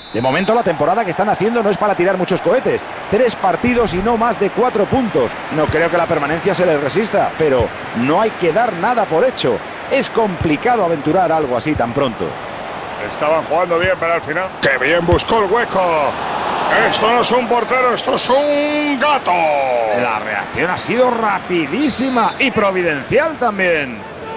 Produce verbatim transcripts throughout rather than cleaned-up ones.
De momento la temporada que están haciendo no es para tirar muchos cohetes. Tres partidos y no más de cuatro puntos. No creo que la permanencia se les resista, pero no hay que dar nada por hecho. Es complicado aventurar algo así tan pronto. Estaban jugando bien, pero al final... ¡Qué bien buscó el hueco! Esto no es un portero, esto es un gato. La reacción ha sido rapidísima y providencial también.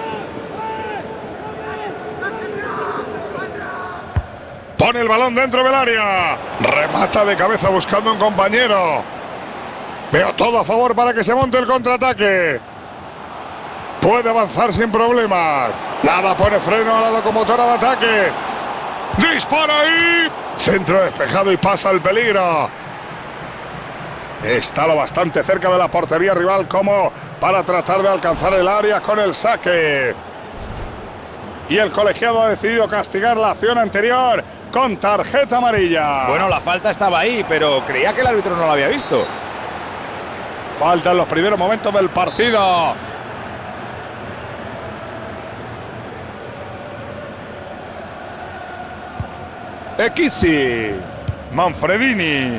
Pone el balón dentro del área. Remata de cabeza buscando un compañero. Veo todo a favor para que se monte el contraataque. Puede avanzar sin problemas. Nada pone freno a la locomotora de ataque. ¡Dispara ahí! Centro despejado y pasa el peligro. Está lo bastante cerca de la portería rival como para tratar de alcanzar el área con el saque. Y el colegiado ha decidido castigar la acción anterior con tarjeta amarilla. Bueno, la falta estaba ahí, pero creía que el árbitro no la había visto. Falta en los primeros momentos del partido. Equisi, Manfredini.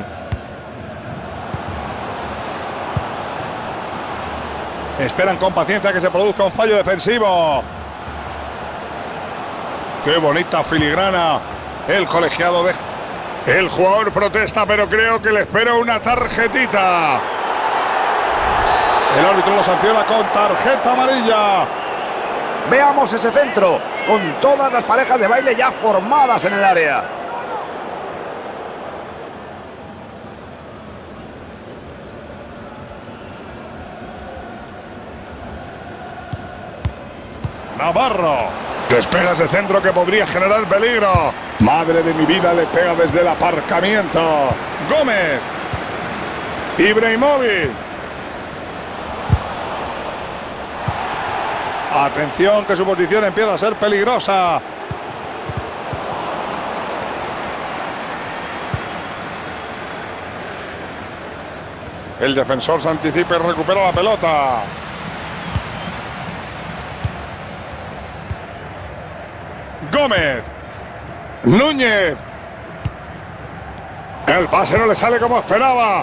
Esperan con paciencia que se produzca un fallo defensivo. Qué bonita filigrana. El colegiado de... El jugador protesta, pero creo que le espera una tarjetita. El árbitro lo sanciona con tarjeta amarilla. Veamos ese centro, con todas las parejas de baile ya formadas en el área. Navarro. Despega ese centro que podría generar peligro. Madre de mi vida, le pega desde el aparcamiento. Gómez. Ibrahimovic. Atención que su posición empieza a ser peligrosa. El defensor se anticipa y recupera la pelota. Gómez. Núñez. El pase no le sale como esperaba.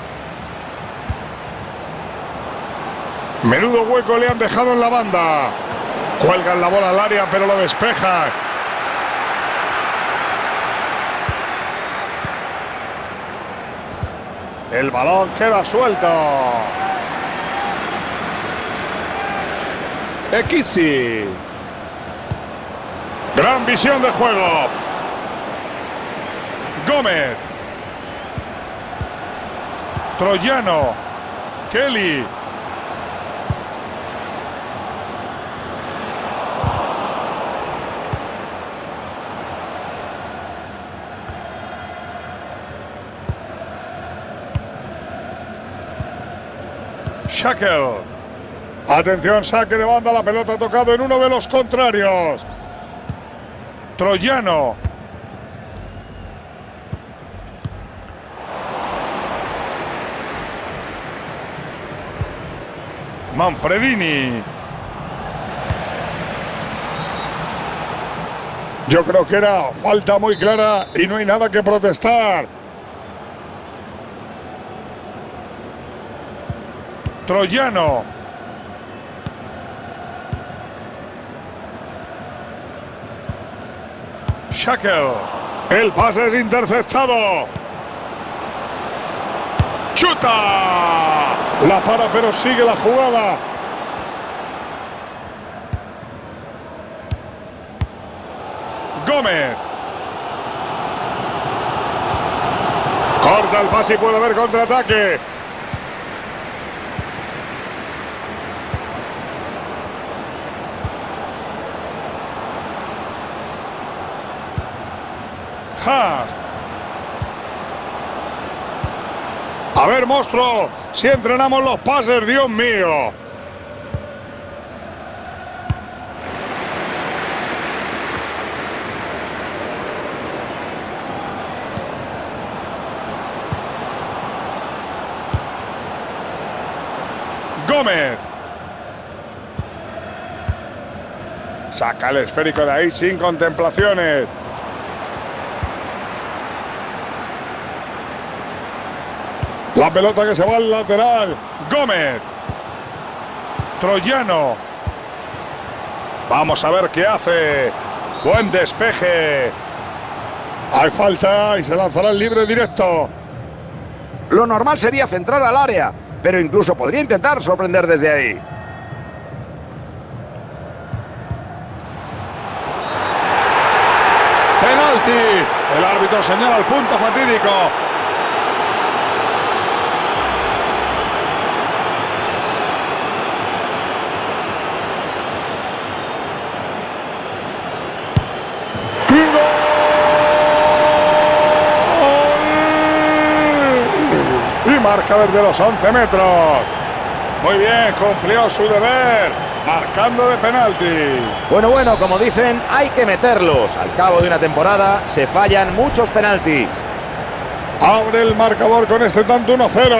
Menudo hueco le han dejado en la banda. Cuelgan la bola al área, pero lo despeja. El balón queda suelto. Equisi. Gran visión de juego. Gómez. Troyano. Kelly. Shackle. Atención, saque de banda, la pelota ha tocado en uno de los contrarios. Troyano. Manfredini. Yo creo que era falta muy clara y no hay nada que protestar. Troyano. Shackle. El pase es interceptado. ¡Chuta! La para, pero sigue la jugada. Gómez. Corta el pase y puede haber contraataque. Haas. A ver, monstruo, si entrenamos los pases, Dios mío. Gómez. Saca el esférico de ahí sin contemplaciones. La pelota que se va al lateral. Gómez. Troyano. Vamos a ver qué hace. Buen despeje. Hay falta y se lanzará el libre directo. Lo normal sería centrar al área, pero incluso podría intentar sorprender desde ahí. Penalti. El árbitro señala el punto fatídico. Marca desde los once metros. Muy bien, cumplió su deber, marcando de penalti. Bueno, bueno, como dicen, hay que meterlos. Al cabo de una temporada se fallan muchos penaltis. Abre el marcador con este tanto uno cero.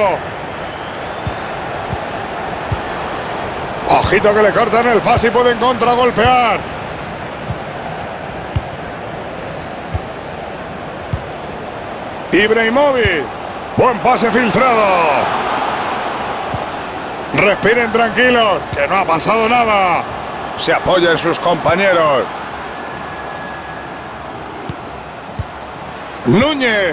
Ojito que le cortan el pase y pueden contragolpear. Ibrahimovic. Buen pase filtrado. Respiren tranquilos, que no ha pasado nada. Se apoya en sus compañeros. Núñez.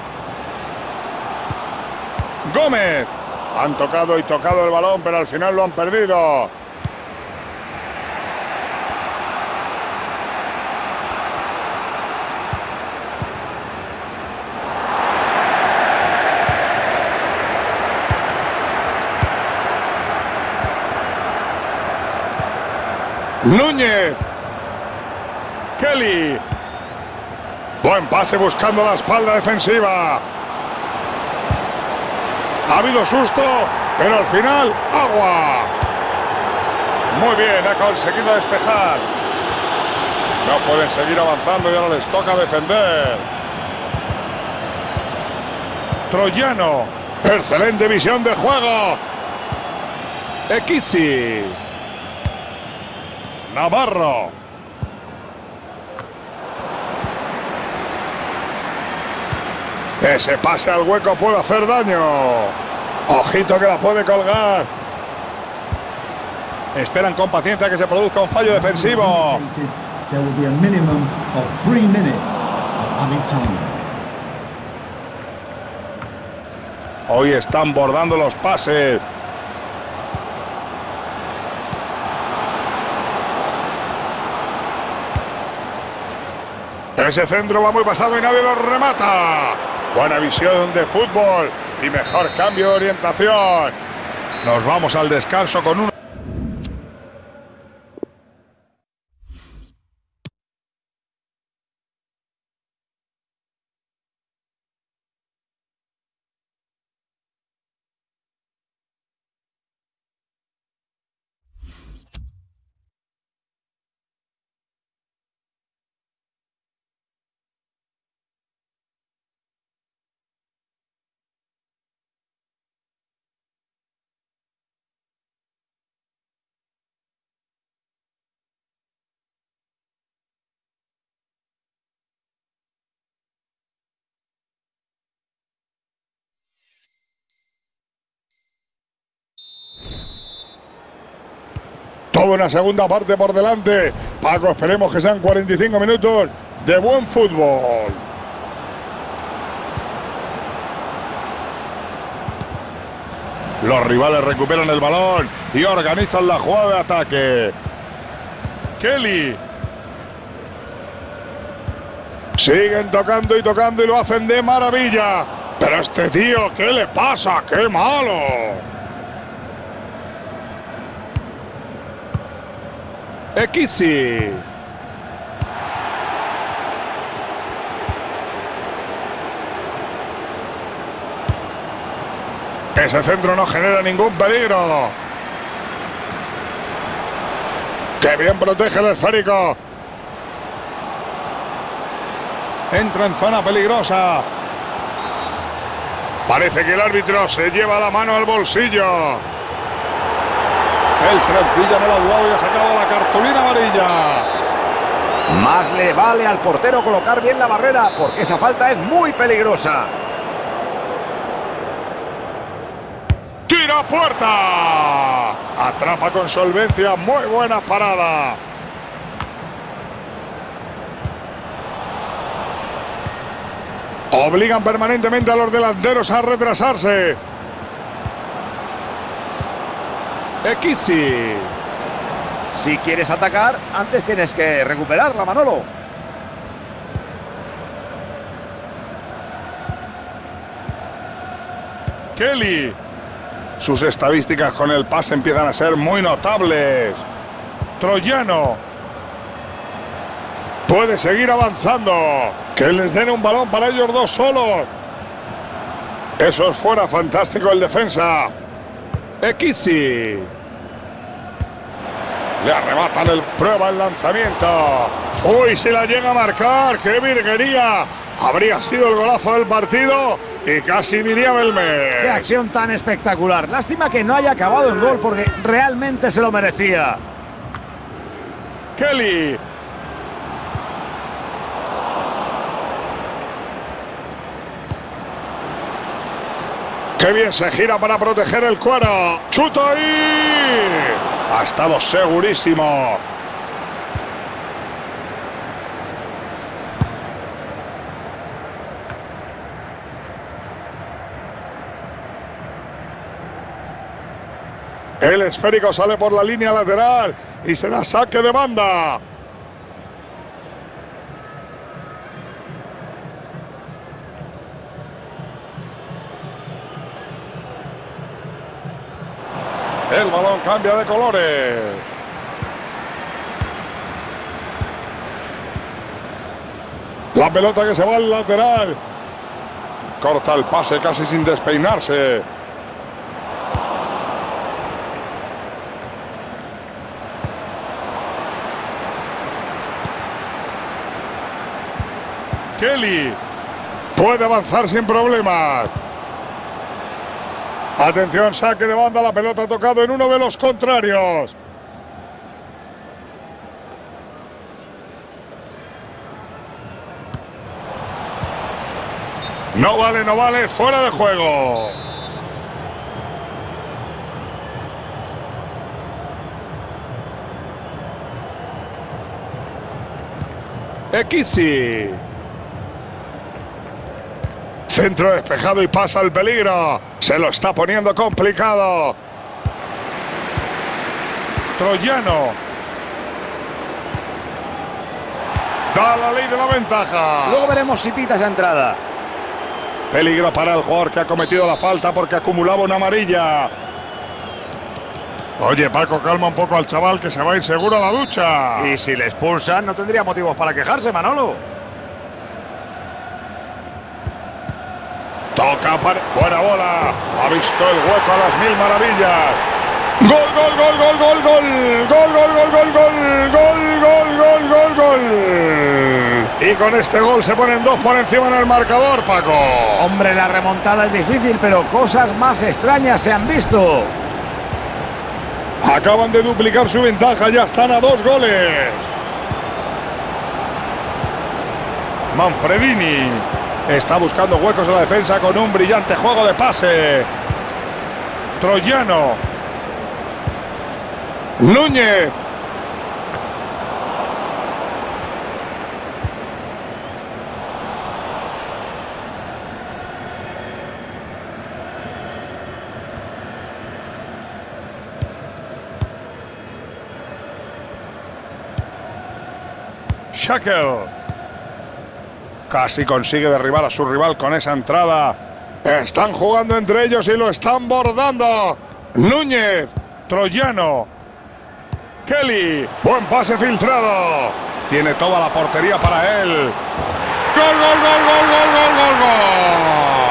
Gómez. Han tocado y tocado el balón, pero al final lo han perdido. Núñez. Kelly. Buen pase buscando la espalda defensiva. Ha habido susto, pero al final, agua. Muy bien, ha conseguido despejar. No pueden seguir avanzando y ahora les toca defender. Troyano. Excelente visión de juego. Equisi. Navarro. Ese pase al hueco puede hacer daño. Ojito que la puede colgar. Esperan con paciencia que se produzca un fallo defensivo. Hoy están bordando los pases. Ese centro va muy pasado y nadie lo remata. Buena visión de fútbol y mejor cambio de orientación. Nos vamos al descanso con un... Toda una segunda parte por delante. Paco, esperemos que sean cuarenta y cinco minutos de buen fútbol. Los rivales recuperan el balón y organizan la jugada de ataque. Kelly. Siguen tocando y tocando y lo hacen de maravilla. Pero este tío, ¿qué le pasa? ¡Qué malo! Equisi. Ese centro no genera ningún peligro. ¡Qué bien protege el esférico! Entra en zona peligrosa. Parece que el árbitro se lleva la mano al bolsillo. El trencilla no lo ha dudado y ha sacado la cartulina amarilla. Más le vale al portero colocar bien la barrera, porque esa falta es muy peligrosa. ¡Tira a puerta! Atrapa con solvencia, muy buena parada. Obligan permanentemente a los delanteros a retrasarse. Ekisi. Si quieres atacar, antes tienes que recuperarla, Manolo. Kelly. Sus estadísticas con el pase empiezan a ser muy notables. Troyano. Puede seguir avanzando. Que les den un balón para ellos dos solos. Eso es fuera, fantástico el defensa. Ekisi. Le arrebatan el prueba el lanzamiento. Uy, si la llega a marcar. ¡Qué virguería! Habría sido el golazo del partido y casi diría Belmez. ¡Qué acción tan espectacular! Lástima que no haya acabado el gol porque realmente se lo merecía. Kelly. ¡Qué bien se gira para proteger el cuero! ¡Chuta ahí! Ha estado segurísimo. El esférico sale por la línea lateral y será saque de banda. El balón cambia de colores. La pelota que se va al lateral. Corta el pase casi sin despeinarse. Kelly puede avanzar sin problemas. Atención, saque de banda, la pelota ha tocado en uno de los contrarios. No vale, no vale, fuera de juego. Ekisi. Centro despejado y pasa el peligro. Se lo está poniendo complicado. Troyano. Da la ley de la ventaja. Luego veremos si pita esa entrada. Peligro para el jugador que ha cometido la falta porque acumulaba una amarilla. Oye, Paco, calma un poco al chaval que se va a ir seguro a la ducha. Y si le expulsan, no tendría motivos para quejarse, Manolo. Toca para... Buena bola. Ha visto el hueco a las mil maravillas. Gol, gol, gol, gol, gol, gol. Gol, gol, gol, gol, gol. Gol, gol, gol, gol, gol. Y con este gol se ponen dos por encima en el marcador, Paco. Hombre, la remontada es difícil, pero cosas más extrañas se han visto. Acaban de duplicar su ventaja, ya están a dos goles. Manfredini está buscando huecos en la defensa con un brillante juego de pase. Troyano. Núñez. Shackle. Casi consigue derribar a su rival con esa entrada. Están jugando entre ellos y lo están bordando. Núñez. Troyano. Kelly. Buen pase filtrado. Tiene toda la portería para él. ¡Gol, gol, gol, gol, gol, gol, gol, gol!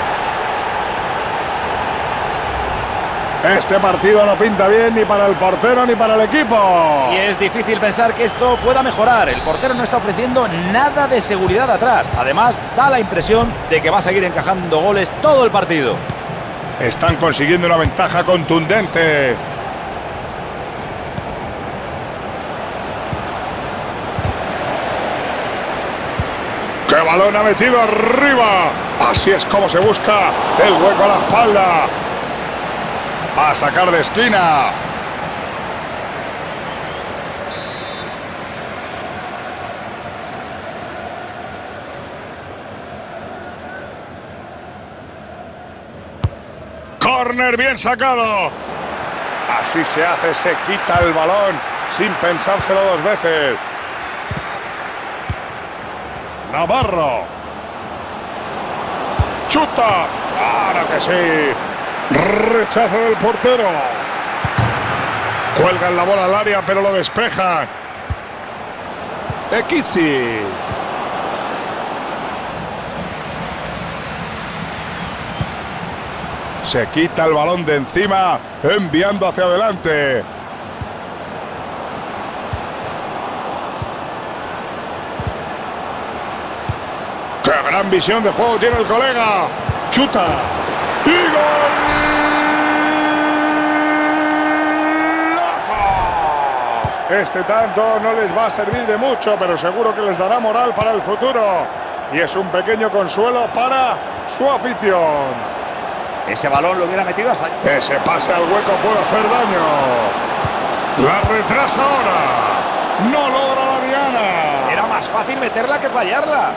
Este partido no pinta bien ni para el portero ni para el equipo. Y es difícil pensar que esto pueda mejorar. El portero no está ofreciendo nada de seguridad atrás. Además, da la impresión de que va a seguir encajando goles todo el partido. Están consiguiendo una ventaja contundente. ¡Qué balón ha metido arriba! Así es como se busca el hueco a la espalda. a sacar de esquina. Córner bien sacado. Así se hace, se quita el balón sin pensárselo dos veces. Navarro. Chuta. Ahora que sí. Rechazo del portero. Cuelgan la bola al área, pero lo despejan. Ekisi. Se quita el balón de encima, enviando hacia adelante. ¡Qué gran visión de juego tiene el colega! ¡Chuta! ¡Y gol! Este tanto no les va a servir de mucho, pero seguro que les dará moral para el futuro. Y es un pequeño consuelo para su afición. Ese balón lo hubiera metido hasta... Ese pase al hueco puede hacer daño. La retrasa ahora. No logra la diana. Era más fácil meterla que fallarla.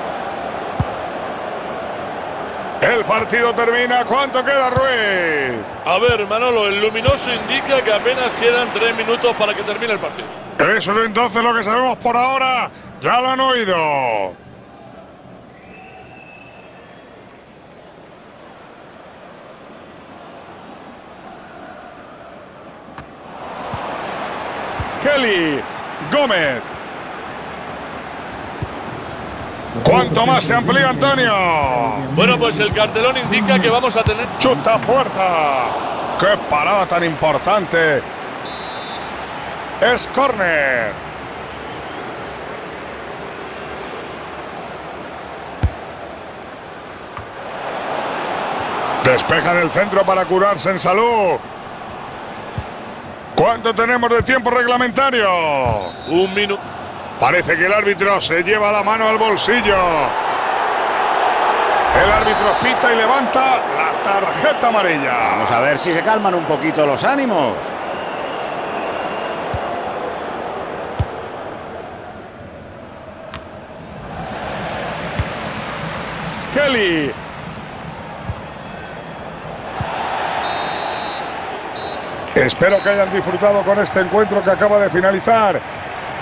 El partido termina. ¿Cuánto queda, Ruiz? A ver, Manolo, el luminoso indica que apenas quedan tres minutos para que termine el partido. Eso es entonces lo que sabemos por ahora. Ya lo han oído. Kelly, Gómez. ¿Cuánto más se amplía, Antonio? Bueno, pues el cartelón indica que vamos a tener... ¡Chuta puerta! ¡Qué parada tan importante! Es córner. Despejan el centro para curarse en salud. ¿Cuánto tenemos de tiempo reglamentario? Un minuto. Parece que el árbitro se lleva la mano al bolsillo. El árbitro pita y levanta la tarjeta amarilla. Vamos a ver si se calman un poquito los ánimos. Kelly. Espero que hayan disfrutado con este encuentro que acaba de finalizar.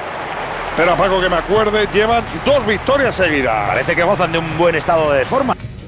Pero, Paco, que me acuerde, llevan dos victorias seguidas. Parece que gozan de un buen estado de forma.